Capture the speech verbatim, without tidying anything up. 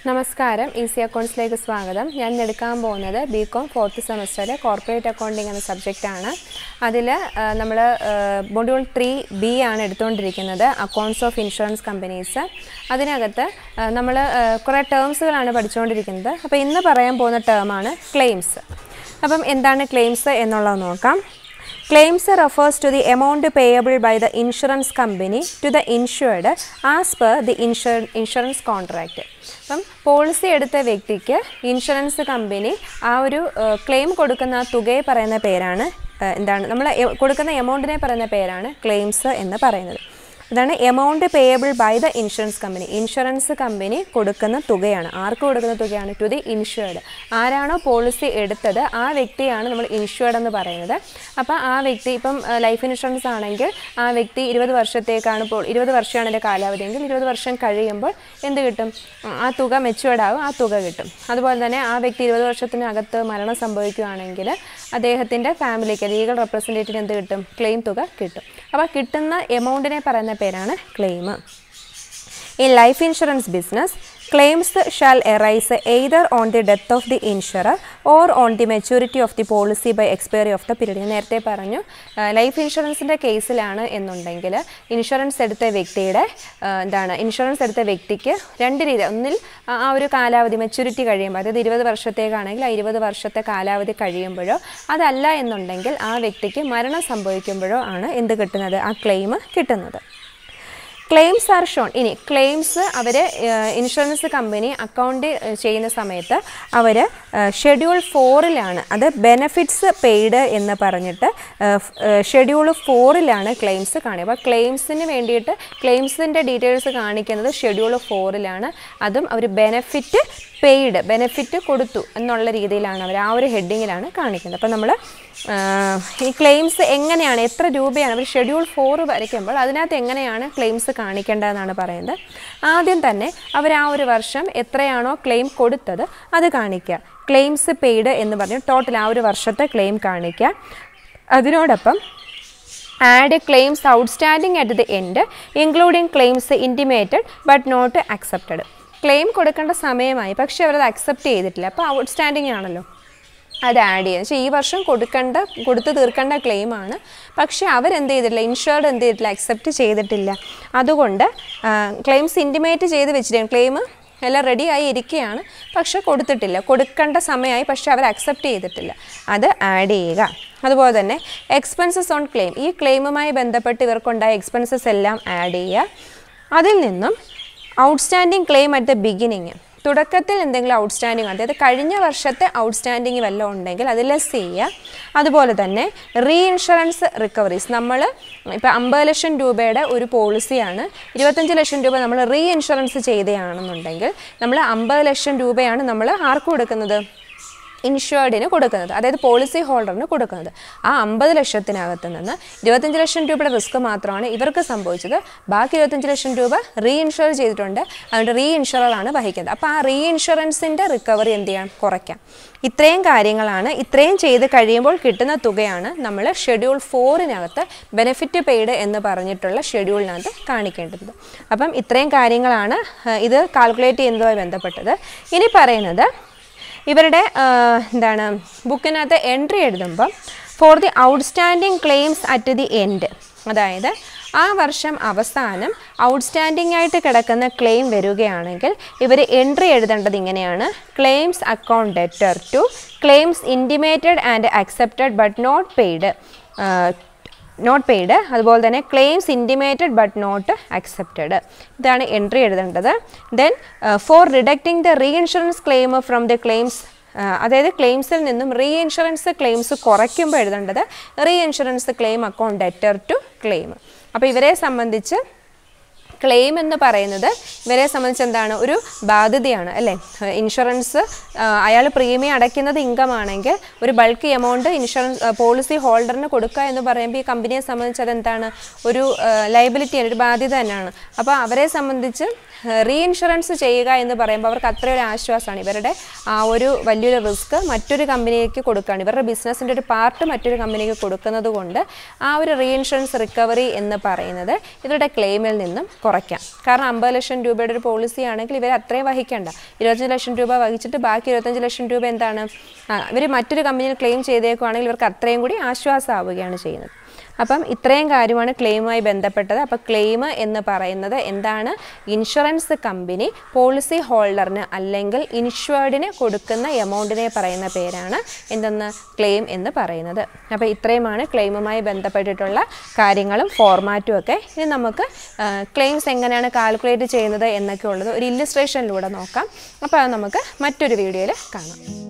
നമസ്കാരം ഈസി അക്കൗണ്ട്സിലേക്ക് സ്വാഗതം. ഞാൻ എടുക്കാൻ പോകുന്നത് ബികോം ഫോർത്ത് സെമസ്റ്ററിലെ കോർപ്പറേറ്റ് അക്കൗണ്ടിംഗ് എന്ന സബ്ജക്റ്റാണ്. അതിൽ നമ്മൾ മൊഡ്യൂൾ ത്രീ ബി ആണ് എടുത്തുകൊണ്ടിരിക്കുന്നത്, അക്കൗണ്ട്സ് ഓഫ് ഇൻഷുറൻസ് കമ്പനീസ്. അതിനകത്ത് നമ്മൾ കുറേ ടേംസുകളാണ് പഠിച്ചുകൊണ്ടിരിക്കുന്നത്. അപ്പോൾ ഇന്ന് പറയാൻ പോകുന്ന ടേമാണ് ക്ലെയിംസ്. അപ്പം എന്താണ് ക്ലെയിംസ് എന്നുള്ളത് നോക്കാം. Claims refers to the amount payable by the insurance company to the insured as per the insurance contract. അപ്പം പോളിസി എടുത്ത വ്യക്തിക്ക് ഇൻഷുറൻസ് കമ്പനി ആ ഒരു ക്ലെയിം കൊടുക്കുന്ന തുകയെ പറയുന്ന പേരാണ് എന്താണ് നമ്മൾ കൊടുക്കുന്ന എമൗണ്ടിനെ പറയുന്ന പേരാണ് ക്ലെയിംസ് എന്ന് പറയുന്നത്. അതാണ് amount payable by the insurance company. Insurance company കൊടുക്കുന്ന തുകയാണ്. ആർക്ക് കൊടുക്കുന്ന തുകയാണ്? To the insured. ആരാണോ പോളിസി എടുത്തത് ആ വ്യക്തിയാണ് നമ്മൾ ഇൻഷുർഡ് എന്ന് പറയുന്നത്. അപ്പോൾ ആ വ്യക്തി ഇപ്പം ലൈഫ് ഇൻഷുറൻസ് ആണെങ്കിൽ ആ വ്യക്തി ഇരുപത് വർഷത്തേക്കാണ് ഇപ്പോൾ ഇരുപത് വർഷമാണ് എൻ്റെ കാലാവധിയെങ്കിൽ ഇരുപത് വർഷം കഴിയുമ്പോൾ എന്ത് കിട്ടും? ആ തുക മെച്യൂർഡ് ആവും, ആ തുക കിട്ടും. അതുപോലെ തന്നെ ആ വ്യക്തി ഇരുപത് വർഷത്തിനകത്ത് മരണം സംഭവിക്കുകയാണെങ്കിൽ അദ്ദേഹത്തിൻ്റെ ഫാമിലിക്ക് ലീഗൽ റെപ്രസെൻറ്റേറ്റീവിന് എന്ത് കിട്ടും? ക്ലെയിം തുക കിട്ടും. അപ്പോൾ കിട്ടുന്ന എമൗണ്ടിനെ പറയുന്ന പേരാണ് claim. In life insurance business, claims shall arise either on the death of the insurer or on the maturity of the policy by expiry of the period. ഞാൻ നേരത്തെ പറഞ്ഞു ലൈഫ് ഇൻഷുറൻസിൻ്റെ കേസിലാണ് എന്നുണ്ടെങ്കിൽ ഇൻഷുറൻസ് എടുത്ത വ്യക്തിയുടെ എന്താണ് ഇൻഷുറൻസ് എടുത്ത വ്യക്തിക്ക് രണ്ട് രീതി. ഒന്നിൽ ആ ഒരു കാലാവധി മെച്യൂരിറ്റി കഴിയുമ്പോൾ, അതായത് ഇരുപത് വർഷത്തേക്കാണെങ്കിൽ ആ ഇരുപത് വർഷത്തെ കാലാവധി കഴിയുമ്പോഴോ, അതല്ല എന്നുണ്ടെങ്കിൽ ആ വ്യക്തിക്ക് മരണം സംഭവിക്കുമ്പോഴോ ആണ് എന്ത് കിട്ടുന്നത്? ആ ക്ലെയിം കിട്ടുന്നത്. Claims are shown. ഇനി ക്ലെയിംസ് അവർ ഇൻഷുറൻസ് കമ്പനി അക്കൗണ്ട് ചെയ്യുന്ന സമയത്ത് അവർ ഷെഡ്യൂൾ ഫോറിലാണ്, അത് ബെനഫിറ്റ്സ് പെയ്ഡ് എന്ന് പറഞ്ഞിട്ട് ഷെഡ്യൂൾ ഫോറിലാണ് ക്ലെയിംസ് കാണുക. അപ്പോൾ ക്ലെയിംസിന് വേണ്ടിയിട്ട് ക്ലെയിംസിൻ്റെ ഡീറ്റെയിൽസ് കാണിക്കുന്നത് ഷെഡ്യൂൾ ഫോറിലാണ്. അതും അവർ ബെനഫിറ്റ് പെയ്ഡ്, ബെനഫിറ്റ് കൊടുത്തു എന്നുള്ള രീതിയിലാണ് അവർ ആ ഒരു ഹെഡിങ്ങിലാണ് കാണിക്കുന്നത്. അപ്പോൾ നമ്മൾ ഈ ക്ലെയിംസ് എങ്ങനെയാണ്, എത്ര രൂപയാണ് അവർ ഷെഡ്യൂൾ ഫോർ വരയ്ക്കുമ്പോൾ അതിനകത്ത് എങ്ങനെയാണ് ക്ലെയിംസ് കാണിക്കേണ്ടതെന്നാണ് പറയുന്നത്. ആദ്യം തന്നെ അവർ ആ ഒരു വർഷം എത്രയാണോ ക്ലെയിം കൊടുത്തത് അത് കാണിക്കുക. ക്ലെയിംസ് പെയ്ഡ് എന്ന് പറഞ്ഞ് ടോട്ടൽ ആ ഒരു വർഷത്തെ ക്ലെയിം കാണിക്കുക. അതിനോടൊപ്പം add claims outstanding at the end including claims intimated but not accepted. Claim കൊടുക്കേണ്ട സമയമായി പക്ഷേ അവരത് അക്സെപ്റ്റ് ചെയ്തിട്ടില്ല, അപ്പോൾ ഔട്ട്സ്റ്റാൻഡിങ് ആണല്ലോ, അത് ആഡ് ചെയ്യുക. പക്ഷേ ഈ വർഷം കൊടുക്കേണ്ട കൊടുത്ത് തീർക്കേണ്ട ക്ലെയിമാണ്, പക്ഷേ അവരെന്ത് ചെയ്തിട്ടില്ല, ഇൻഷുർഡ് എന്ത് ചെയ്തിട്ടില്ല, അക്സെപ്റ്റ് ചെയ്തിട്ടില്ല. അതുകൊണ്ട് ക്ലെയിംസ് ഇൻറ്റിമേറ്റ് ചെയ്ത് വെച്ചിട്ട് ക്ലെയിം എല്ലാം റെഡി ആയി ഇരിക്കുകയാണ്, പക്ഷേ കൊടുത്തിട്ടില്ല, കൊടുക്കേണ്ട സമയമായി പക്ഷേ അവർ അക്സെപ്റ്റ് ചെയ്തിട്ടില്ല, അത് ആഡ് ചെയ്യുക. അതുപോലെ തന്നെ എക്സ്പെൻസസ് ഓൺ ക്ലെയിം, ഈ ക്ലെയിമുമായി ബന്ധപ്പെട്ട് ഇവർക്കുണ്ടായ എക്സ്പെൻസസ് എല്ലാം ആഡ് ചെയ്യുക. അതിൽ നിന്നും outstanding claim at the beginning, തുടക്കത്തിൽ എന്തെങ്കിലും ഔട്ട്സ്റ്റാൻഡിങ്, അതായത് കഴിഞ്ഞ വർഷത്തെ ഔട്ട്സ്റ്റാൻഡിങ് വല്ലതും ഉണ്ടെങ്കിൽ അത് ലെസ് ചെയ്യുക. അതുപോലെ തന്നെ റീ ഇൻഷുറൻസ് റിക്കവറീസ്, നമ്മൾ ഇപ്പോൾ അമ്പത് ലക്ഷം രൂപയുടെ ഒരു പോളിസിയാണ്, ഇരുപത്തഞ്ച് ലക്ഷം രൂപ നമ്മൾ റീ ഇൻഷുറൻസ് ചെയ്തതാണെന്നുണ്ടെങ്കിൽ നമ്മൾ അമ്പത് ലക്ഷം രൂപയാണ് നമ്മൾ ആർക്ക് കൊടുക്കുന്നത്? ഇൻഷുർഡിന് കൊടുക്കുന്നത്, അതായത് പോളിസി ഹോൾഡറിന് കൊടുക്കുന്നത്. ആ അമ്പത് ലക്ഷത്തിനകത്ത് നിന്ന് ഇരുപത്തഞ്ച് ലക്ഷം രൂപയുടെ റിസ്ക് മാത്രമാണ് ഇവർക്ക് സംഭവിച്ചത്, ബാക്കി ഇരുപത്തഞ്ച് ലക്ഷം രൂപ റീ ഇൻഷുർ ചെയ്തിട്ടുണ്ട്, അതുകൊണ്ട് റീ ഇൻഷുററാണ് വഹിക്കുന്നത്. അപ്പോൾ ആ റീ ഇൻഷുറൻസിൻ്റെ റിക്കവറി എന്ത് ചെയ്യാം? കുറയ്ക്കാം. ഇത്രയും കാര്യങ്ങളാണ്. ഇത്രയും ചെയ്ത് കഴിയുമ്പോൾ കിട്ടുന്ന തുകയാണ് നമ്മൾ ഷെഡ്യൂൾ ഫോറിനകത്ത് ബെനിഫിറ്റ് പെയ്ഡ് എന്ന് പറഞ്ഞിട്ടുള്ള ഷെഡ്യൂളിനകത്ത് കാണിക്കേണ്ടത്. അപ്പം ഇത്രയും കാര്യങ്ങളാണ് ഇത് കാൽക്കുലേറ്റ് ചെയ്യുന്നതുമായി ബന്ധപ്പെട്ടത്. ഇനി പറയുന്നത് ഇവരുടെ എന്താണ് ബുക്കിനകത്ത് എൻട്രി എഴുതുമ്പം for the outstanding claims at the end, അതായത് ആ വർഷം അവസാനം ഔട്ട്സ്റ്റാൻഡിംഗ് ആയിട്ട് കിടക്കുന്ന ക്ലെയിം വരികയാണെങ്കിൽ ഇവർ എൻട്രി എഴുതേണ്ടത് ഇങ്ങനെയാണ്: claims account debtor to claims intimated and accepted but not paid not paid അതുപോലെ തന്നെ claims intimated but not accepted, ഇതാണ് എൻട്രി എഴുതേണ്ടത്. Then for deducting the reinsurance claim from the claims, അതായത് ക്ലെയിംസിൽ നിന്നും റീ ഇൻഷുറൻസ് ക്ലെയിംസ് കുറയ്ക്കുമ്പോൾ എഴുതേണ്ടത് reinsurance claim account debtor to claim. അപ്പോൾ ഇവരെ സംബന്ധിച്ച് ക്ലെയിം എന്ന് പറയുന്നത് ഇവരെ സംബന്ധിച്ച് എന്താണ്? ഒരു ബാധ്യതയാണ് അല്ലേ? ഇൻഷുറൻസ് അയാൾ പ്രീമിയം അടയ്ക്കുന്നത് ഇൻകം ആണെങ്കിൽ ഒരു ബൾക്ക് എമൗണ്ട് ഇൻഷുറൻസ് പോളിസി ഹോൾഡറിന് കൊടുക്കുക എന്ന് പറയുമ്പോൾ ഈ കമ്പനിയെ സംബന്ധിച്ച് അതെന്താണ്? ഒരു ലയബിലിറ്റിയാണ്, ഒരു ബാധ്യത തന്നെയാണ്. അപ്പോൾ അവരെ സംബന്ധിച്ച് റീഇൻഷുറൻസ് ചെയ്യുക എന്ന് പറയുമ്പോൾ അവർക്ക് അത്രയൊരു ആശ്വാസമാണ്. ഇവരുടെ ആ ഒരു വലിയൊരു റിസ്ക് മറ്റൊരു കമ്പനിക്ക് കൊടുക്കുകയാണ്. ഇവരുടെ ബിസിനസ്സിൻ്റെ ഒരു പാർട്ട് മറ്റൊരു കമ്പനിക്ക് കൊടുക്കുന്നത് കൊണ്ട് ആ ഒരു റീഇൻഷുറൻസ് റിക്കവറി എന്ന് പറയുന്നത് ഇവരുടെ ക്ലെയിമിൽ നിന്നും കുറയ്ക്കാം. കാരണം അമ്പത് ലക്ഷം രൂപയുടെ ഒരു പോളിസി ആണെങ്കിൽ ഇവർ അത്രയും വഹിക്കേണ്ട. ഇരുപത്തഞ്ച് ലക്ഷം രൂപ വഹിച്ചിട്ട് ബാക്കി ഇരുപത്തഞ്ച് ലക്ഷം രൂപ എന്താണ് ഇവർ മറ്റൊരു കമ്പനിയിൽ ക്ലെയിം ചെയ്തേക്കുവാണെങ്കിൽ ഇവർക്ക് അത്രയും കൂടി ആശ്വാസമാവുകയാണ് ചെയ്യുന്നത്. അപ്പം ഇത്രയും കാര്യമാണ് ക്ലെയിമുമായി ബന്ധപ്പെട്ടത്. അപ്പോൾ ക്ലെയിം എന്ന് പറയുന്നത് എന്താണ്? ഇൻഷുറൻസ് കമ്പനി പോളിസി ഹോൾഡറിന് അല്ലെങ്കിൽ ഇൻഷുർഡിന് കൊടുക്കുന്ന എമൗണ്ടിനെ പറയുന്ന പേരാണ് എന്തെന്ന് ക്ലെയിം എന്ന് പറയുന്നത്. അപ്പോൾ ഇത്രയുമാണ് ക്ലെയിമുമായി ബന്ധപ്പെട്ടിട്ടുള്ള കാര്യങ്ങളും ഫോർമാറ്റും ഒക്കെ. ഇനി നമുക്ക് ക്ലെയിംസ് എങ്ങനെയാണ് കാൽക്കുലേറ്റ് ചെയ്യുന്നത് എന്നൊക്കെ ഉള്ളത് ഒരു ഇല്ലുസ്ട്രേഷനിലൂടെ നോക്കാം. അപ്പോൾ അത് നമുക്ക് മറ്റൊരു വീഡിയോയിൽ കാണാം.